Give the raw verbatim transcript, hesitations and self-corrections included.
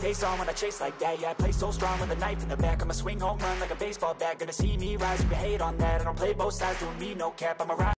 pace on when I chase like that. Yeah, I play so strong with a knife in the back. I'ma swing home run like a baseball bat. Gonna see me rise, if you hate on that. I don't play both sides, doing me no cap. I'm a ride.